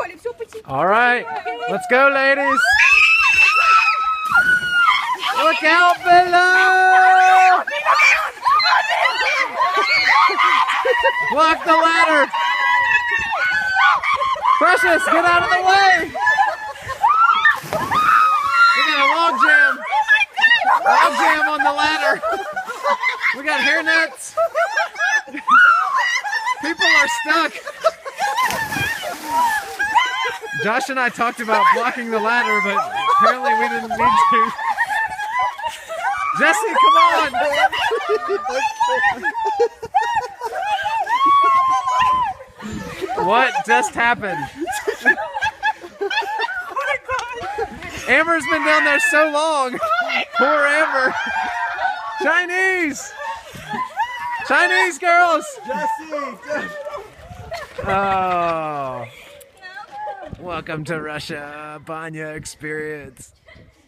All right, let's go, ladies. Look out below! Block the ladder! Precious, get out of the way! We got a log jam! Log jam on the ladder! We got hair nets! People are stuck! Josh and I talked about blocking the ladder, but apparently we didn't need to. Jesse, come on! What just happened? Amber's been down there so long. Poor Amber. Chinese! Chinese girls! Jesse! Oh. Welcome to Russia, Banya experience.